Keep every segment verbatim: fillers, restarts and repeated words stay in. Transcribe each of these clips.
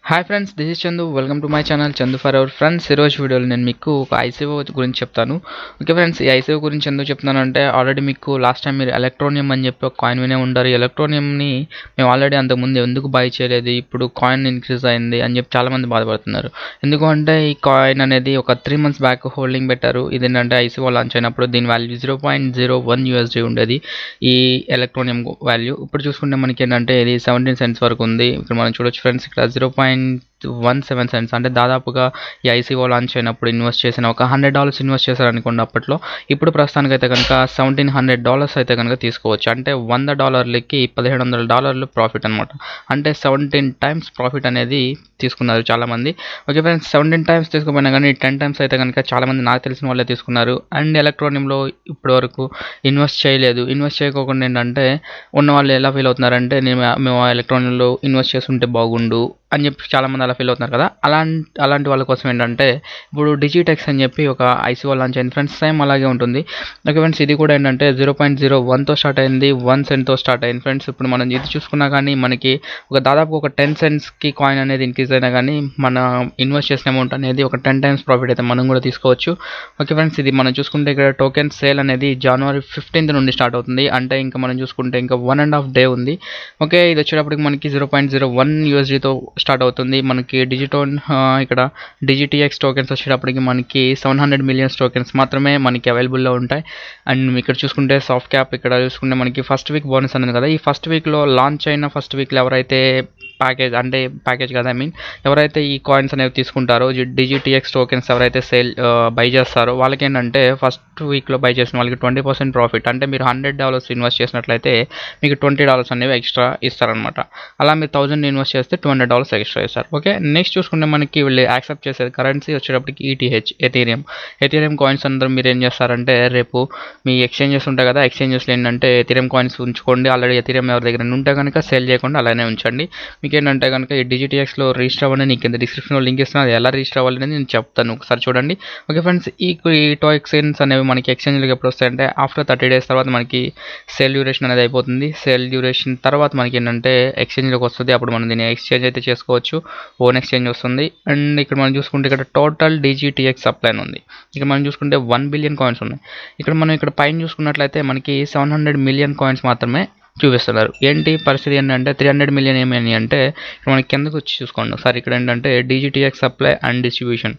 Hi friends, this is Chandu. Welcome to my channel Chandu for our friends. ఈరోజు వీడియోలో నేను మీకు ఒక ఐసీఓ గురించి చెప్తాను. ఓకే ఫ్రెండ్స్, ఈ ఐసీఓ గురించి ఎందుకు చెప్తున్నాను అంటే ఆల్రెడీ మీకు లాస్ట్ టైం మీరు ఎలక్ట్రోనియం అని చెప్పి ఒక కాయిన్ వినే ఉంటారు. ఎలక్ట్రోనియంని మేము ఆల్రెడీ అంతకుముందు ఎందుకు బై చేయలేదు, ఇప్పుడు కాయిన్ ఇంక్రీజ్ అయింది అని చెప్పి చాలామంది బాధపడుతున్నారు. ఎందుకంటే ఈ కాయిన్ అనేది ఒక త్రీ మంత్స్ బ్యాక్ హోల్డింగ్ పెట్టారు. ఇదేంటంటే ఐసీఓ లాంచ్ అయినప్పుడు దీని value zero point zero one USD ఉండేది ఈ ఎలక్ట్రోనియం వాల్యూ. ఇప్పుడు చూసుకుంటే మనకి ఏంటంటే ఇది సెవెంటీన్ సెంట్స్ వరకు ఉంది. ఇక్కడ మనం చూడొచ్చు ఫ్రెండ్స్, ఇక్కడ zero point one seven cents అంటే దాదాపుగా ఈ ఐసీఓ లాంచ్ అయినప్పుడు ఇన్వెస్ట్ చేసిన ఒక హండ్రెడ్ డాలర్స్ ఇన్వెస్ట్ చేశారనుకోండి అప్పట్లో. ఇప్పుడు ప్రస్తుతానికి అయితే కనుక సెవెంటీన్ హండ్రెడ్ డాలర్స్ అయితే కనుక తీసుకోవచ్చు. అంటే వంద డాలర్లకి పదిహేడు వందల డాలర్లు ప్రాఫిట్ అనమాట. అంటే సెవెంటీన్ టైమ్స్ ప్రాఫిట్ అనేది తీసుకున్నారు చాలామంది. ఓకే ఫ్రెండ్స్, సెవెంటీన్ టైమ్స్ తీసుకోపోయినా కానీ టెన్ టైమ్స్ అయితే కనుక చాలామంది నాకు తెలిసిన వాళ్ళే తీసుకున్నారు. అండ్ ఎలక్ట్రానియంలో ఇప్పటి వరకు ఇన్వెస్ట్ చేయలేదు. ఇన్వెస్ట్ చేయకోకుండా ఏంటంటే ఉన్న వాళ్ళు ఎలా ఫీల్ అవుతున్నారంటే నేను మేము ఎలక్ట్రానియంలో ఇన్వెస్ట్ చేస్తుంటే బాగుండు అని చెప్పి చాలామంది అలా ఫీల్ అవుతున్నారు కదా. అలాంటి అలాంటి వాళ్ళ కోసం ఏంటంటే ఇప్పుడు డిజిటెక్స్ అని చెప్పి ఒక ఐసీఓ లాంచ్ అయింది ఫ్రెండ్స్. సేమ్ అలాగే ఉంటుంది. ఓకే ఫ్రెండ్స్, ఇది కూడా ఏంటంటే జీరో పాయింట్ జీరో వన్తో స్టార్ట్ అయింది, వన్ సెంట్తో స్టార్ట్ అయింది ఫ్రెండ్స్. ఇప్పుడు మనం ఇది చూసుకున్నా కానీ మనకి ఒక దాదాపు ఒక టెన్ సెంట్స్కి కాయిన్ అనేది ఇంక్రీజ్ అయినా కానీ మన ఇన్వెస్ట్ చేసిన అమౌంట్ అనేది ఒక టెన్ టైమ్స్ ప్రాఫిట్ అయితే మనం కూడా తీసుకోవచ్చు. ఓకే ఫ్రెండ్స్, ఇది మనం చూసుకుంటే ఇక్కడ టోకెన్ సేల్ అనేది జనవరి ఫిఫ్టీన్త్ నుండి స్టార్ట్ అవుతుంది. అంటే ఇంకా మనం చూసుకుంటే ఇంకా వన్ అండ్ హాఫ్ డే ఉంది. ఓకే, ఇది వచ్చేటప్పటికి మనకి జీరో పాయింట్ జీరో వన్ యూఎస్డీతో స్టార్ట్ అవుతుంది. మనకి డిజిటోన్ ఇక్కడ డిజిటిఎక్స్ టోకెన్స్ వచ్చేటప్పటికి మనకి సెవెన్ హండ్రెడ్ మిలియన్స్ టోకెన్స్ మాత్రమే మనకి అవైలబుల్లో ఉంటాయి. అండ్ ఇక్కడ చూసుకుంటే సాఫ్ట్ క్యాప్ ఇక్కడ చూసుకుంటే మనకి ఫస్ట్ వీక్ బోనస్ అనేది కదా. ఈ ఫస్ట్ వీక్లో లాంచ్ అయిన ఫస్ట్ వీక్లో ఎవరైతే ప్యాకేజ్ అంటే ప్యాకేజ్ కదా ఐ మీన్ ఎవరైతే ఈ కాయిన్స్ అనేవి తీసుకుంటారో డిజిటిఎక్స్ టోకెన్స్ ఎవరైతే సేల్ బై చేస్తారో వాళ్ళకి ఏంటంటే ఫస్ట్ వీక్లో బై చేసిన వాళ్ళకి ట్వంటీ పర్సెంట్ ప్రాఫిట్. అంటే మీరు హండ్రెడ్ డాలర్స్ ఇన్వెస్ట్ చేసినట్లయితే మీకు ట్వంటీ డాలర్స్ అనేవి ఎక్స్ట్రా ఇస్తారనమాట. అలా మీరు థౌసండ్ ఇన్వెస్ట్ చేస్తే టూ హండ్రెడ్ డాలర్స్ ఎక్స్ట్రా ఇస్తారు. ఓకే, నెక్స్ట్ చూసుకుంటే మనకి వీళ్ళు యాక్సెప్ట్ చేసేది కరెన్సీ వచ్చేటప్పటికి ఈటీహెచ్ ఎథీరియం. ఎథీరియం కాయిన్స్ అందరూ మీరు ఏం చేస్తారంటే రేపు మీ ఎక్స్చేంజెస్ ఉంటాయి కదా, ఎక్స్చేంజెస్లో ఏంటంటే ఎథీరియం కాయిన్స్ ఉంచుకోండి. ఆల్రెడీ ఎథీరియం ఎవరి దగ్గర ఉంటే కనుక సేల్ చేయకుండా అలానే ఉంచండి. మీకు ఏంటంటే కనుక ఈ డిజిటిఎక్స్లో రిజిస్టర్ అవ్వండి. నీకు కింద డిస్క్రిప్షన్లో లింక్ ఇస్తున్నాను, అది ఎలా రిజిస్టర్ అవ్వాలి అనేది నేను చెప్తాను, ఒకసారి చూడండి. ఓకే ఫ్రెండ్స్, ఈ ఈ టోకెన్స్ అనేవి మనకి ఎక్స్చేంజ్లోకి ఎప్పుడు వస్తాయంటే ఆఫ్టర్ థర్టీ డేస్ తర్వాత మనకి సేల్ డ్యూరేషన్ అనేది అయిపోతుంది. సేల్ డ్యూరేషన్ తర్వాత మనకి ఏంటంటే ఎక్స్చేంజ్లోకి వస్తుంది. అప్పుడు మనం దీన్ని ఎక్స్చేంజ్ అయితే చేసుకోవచ్చు, ఓన్ ఎక్స్చేంజ్ వస్తుంది. అండ్ ఇక్కడ మనం చూసుకుంటే ఇక్కడ టోటల్ డిజిటిఎక్స్ సప్లై ఉంది. ఇక్కడ మనం చూసుకుంటే వన్ బిలియన్ కాయిన్స్ ఉన్నాయి. ఇక్కడ మనం ఇక్కడ పైన చూసుకున్నట్లయితే మనకి సెవెన్ హండ్రెడ్ మిలియన్ కాయిన్స్ మాత్రమే చూపిస్తున్నారు. ఏంటి పరిస్థితి ఏంటంటే త్రీ హండ్రెడ్ మిలియన్ ఏమని అంటే ఇక్కడ మనకి కిందకు వచ్చి చూసుకోండి ఒకసారి. ఇక్కడ ఏంటంటే డిజిటిఎక్స్ సప్లై అండ్ డిస్ట్రిబ్యూషన్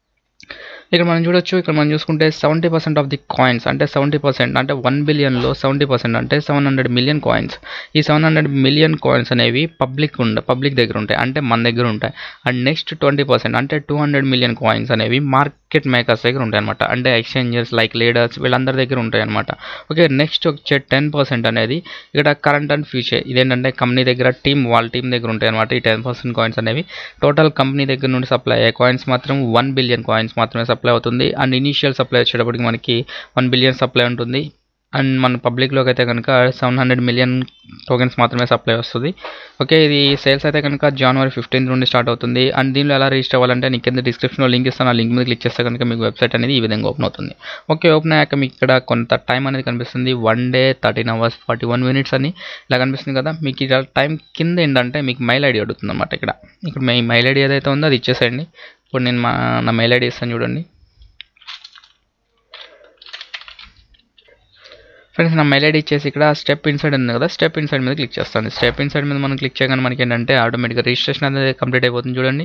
ఇక్కడ మనం చూడొచ్చు. ఇక్కడ మనం చూసుకుంటే seventy percent of the coins అంటే సెవెంటీ పర్సెంట్ అంటే వన్ బిలియన్లో సెవెంటీ పర్సెంట్ అంటే సెవెన్ హండ్రెడ్ మిలియన్ కాయిన్స్. ఈ సెవెన్ హండ్రెడ్ మిలియన్ కాయిన్స్ అనేవి పబ్లిక్ ఉండ పబ్లిక్ దగ్గర ఉంటాయి, అంటే మన దగ్గర ఉంటాయి. అండ్ నెక్స్ట్ ట్వంటీ పర్సెంట్ అంటే టూ హండ్రెడ్ మిలియన్ కాయిన్స్ అనేవి మార్కెట్ మేకర్స్ దగ్గర ఉంటాయి అనమాట. అంటే ఎక్స్చేంజర్స్ లైక్ లీడర్స్ వీళ్ళందరి దగ్గర ఉంటాయి అనమాట. ఓకే, నెక్స్ట్ వచ్చే టెన్ పర్సెంట్ అనేది ఇక్కడ కరెంట్ అండ్ ఫ్యూచర్. ఇదేంటంటే కంపెనీ దగ్గర టీమ్ వాళ్ళ టీం దగ్గర ఉంటాయి అనమాట. ఈ టెన్ పర్సెంట్ కాయిన్స్ అనేవి టోటల్ కంపెనీ దగ్గర నుండి సప్లై అయ్యే కాయిన్స్ మాత్రం వన్ బిలియన్ కాయిన్స్ మాత్రమే సప్లై అవుతుంది. అండ్ ఇనీషియల్ సప్లై వచ్చేటప్పటికి మనకి వన్ బిలియన్ సప్లై ఉంటుంది. అండ్ మన పబ్లిక్లోకి అయితే కనుక సెవెన్ హండ్రెడ్ మిలియన్ టోకెన్స్ మాత్రమే సప్లై వస్తుంది. ఓకే, ఇది సేల్స్ అయితే కనుక జనవరి ఫిఫ్టీన్త్ నుండి స్టార్ట్ అవుతుంది. అండ్ దీనిలో ఎలా రిజిస్టర్ అవ్వాలంటే నీకు కింద డిస్క్రిప్షన్లో లింక్ ఇస్తాను. ఆ లింక్ మీద క్లిక్ చేస్తే కనుక మీకు వెబ్సైట్ అనేది ఈ విధంగా ఓపెన్ అవుతుంది. ఓకే, ఓపెన్ అయ్యాక మీకు ఇక్కడ కొంత టైం అనేది కనిపిస్తుంది. One day thirteen hours forty one minutes అని ఇలా కనిపిస్తుంది కదా. మీకు ఇక్కడ టైం కింద ఏంటంటే మీకు మెయిల్ ఐడి అడుగుతుంది అనమాట. ఇక్కడ ఇక్కడ మీ మెయిల్ ఐడి ఏదైతే ఉందో అది ఇచ్చేసేయండి. ఇప్పుడు నేను మా నా మెయిల్ ఐడి ఇస్తాను చూడండి ఫ్రెండ్స్. నా మెయిల్ ఐడి ఇచ్చేసి ఇక్కడ స్టెప్ ఇన్సైడ్ ఉంది కదా, స్టెప్ ఇన్సైడ్ మీద క్లిక్ చేస్తాను. స్టెప్ ఇన్సైడ్ మీద మనం క్లిక్ చేయగానే మనకి ఏంటంటే ఆటోమేటిక్గా రిజిస్ట్రేషన్ అనేది కంప్లీట్ అయిపోతుంది చూడండి.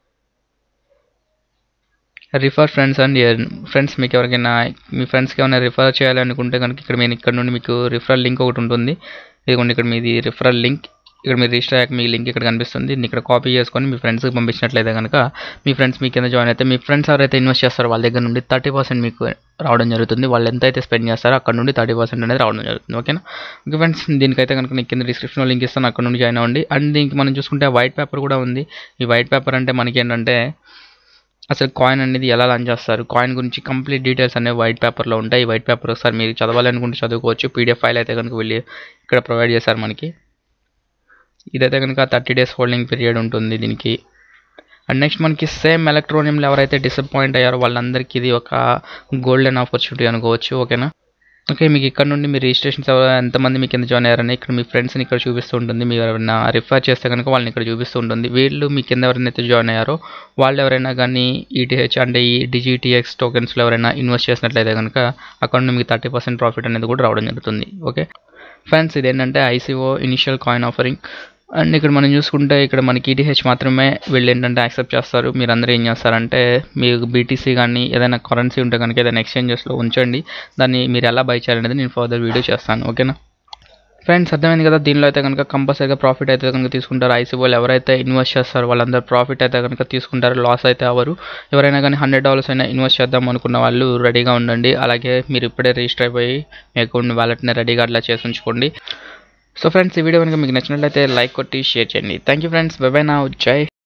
రిఫర్ ఫ్రెండ్స్ అండ్ ఫ్రెండ్స్, మీకు ఎవరికైనా మీ ఫ్రెండ్స్కి ఏమైనా రిఫర్ చేయాలనుకుంటే కనుక ఇక్కడ నేను ఇక్కడ నుండి మీకు రిఫరల్ లింక్ ఒకటి ఉంటుంది. ఇదిగోండి ఇక్కడ మీది రిఫరల్ లింక్. ఇక్కడ మీరు రిజిస్టర్ అయ్యాక మీ లింక్ ఇక్కడ కనిపిస్తుంది. దీన్ని ఇక్కడ కాపీ చేసుకొని మీ ఫ్రెండ్స్కి పంపించినట్లయితే కనుక మీ ఫ్రెండ్స్ మీ కింద జాయిన్ అయితే మీ ఫ్రెండ్స్ ఎవరైతే ఇన్వెస్ట్ చేస్తారో వాళ్ళ దగ్గర నుండి థర్టీ పర్సెంట్ మీకు రావడం జరుగుతుంది. వాళ్ళు ఎంత అయితే స్పెండ్ చేస్తారో అక్కడ నుండి థర్టీ పర్సెంట్ అనేది రావడం జరుగుతుంది. ఓకేనా. ఓకే ఫ్రెండ్స్, దీనికైతే కనుక నీకు కింద డిస్క్రిప్షన్లో లింక్ ఇస్తాను, అక్కడ నుండి జాయిన్ అవ్వండి. అండ్ దీనికి మనం చూసుకుంటే వైట్ పేపర్ కూడా ఉంది. ఈ వైట్ పేపర్ అంటే మనకి ఏంటంటే అసలు కాయిన్ అనేది ఎలా లాంచ్ చేస్తారు, కాయిన్ గురించి కంప్లీట్ డీటెయిల్స్ అనేవి వైట్ పేపర్లో ఉంటాయి. ఈ వైట్ పేపర్ ఒకసారి మీరు చదవాలనుకుంటే చదువుకోవచ్చు. పీడిఎఫ్ ఫైల్ అయితే కనుక వెళ్ళి ఇక్కడ ప్రొవైడ్ చేశారు మనకి. ఇదైతే కనుక థర్టీ డేస్ హోల్డింగ్ పీరియడ్ ఉంటుంది దీనికి. అండ్ నెక్స్ట్ మనకి సేమ్ ఎలక్ట్రోనియంలో ఎవరైతే డిసప్పాయింట్ అయ్యారో వాళ్ళందరికీ ఇది ఒక గోల్డెన్ ఆపర్చునిటీ అనుకోవచ్చు. ఓకేనా. ఓకే. మీకు ఇక్కడ నుండి మీ రిజిస్ట్రేషన్స్ ఎవ ఎంతమంది మీ కింద జాయిన్ అయ్యారని ఇక్కడ మీ ఫ్రెండ్స్‌ని ఇక్కడ చూపిస్తూ ఉంటుంది. మీరు ఎవరైనా రిఫర్ చేస్తే గనుక వాళ్ళని ఇక్కడ చూపిస్తూ ఉంటుంది. వీళ్ళు మీ కింద ఎవరైతే జాయిన్ అయ్యారో వాళ్ళు ఎవరైనా గానీ ఈటీహెచ్ అంటే ఈ డిజిటిఎక్స్ టోకెన్స్‌లో ఎవరైనా ఇన్వెస్ట్ చేసినట్లయితే గనుక అక్కడ నుండి మీకు థర్టీ పర్సెంట్ ప్రాఫిట్ అనేది కూడా రావడం జరుగుతుంది. ఓకే. ఫ్రెండ్స్ ఇదేంటంటే ICO initial coin offering. And ఇక్కడ మనం చూసుకుంటే ఇక్కడ మనకి ఈటీహెచ్ మాత్రమే వీళ్ళు ఏంటంటే యాక్సెప్ట్ చేస్తారు. మీరందరూ ఏం చేస్తారంటే మీకు బీటీసీ కానీ ఏదైనా కరెన్సీ ఉంటే కనుక ఏదైనా ఎక్స్చేంజెస్లో ఉంచండి. దాన్ని మీరు ఎలా బై చేయాలనేది నేను ఫర్దర్ వీడియో చేస్తాను. ఓకేనా ఫ్రెండ్స్, అర్థమైంది కదా. దీనిలో అయితే కనుక కంపల్సరీగా ప్రాఫిట్ అయితే కనుక తీసుకుంటారు. ఐసీఓలు ఎవరైతే ఇన్వెస్ట్ చేస్తారో వాళ్ళందరూ ప్రాఫిట్ అయితే కనుక తీసుకుంటారు, లాస్ అయితే అవ్వరు. ఎవరైనా కానీ హండ్రెడ్ డాలర్స్ అయినా ఇన్వెస్ట్ చేద్దాం అనుకున్న వాళ్ళు రెడీగా ఉండండి. అలాగే మీరు ఇప్పుడే రిజిస్టర్ అయిపోయి మీ అకౌంట్ వ్యాలెట్ని రెడీగా అట్లా చేసి ఉంచుకోండి. సో ఫ్రెండ్స్, ఈ వీడియో కనుక మీకు నచ్చినట్లయితే లైక్ కొట్టి షేర్ చేయండి. Thank you friends, bye bye now, జై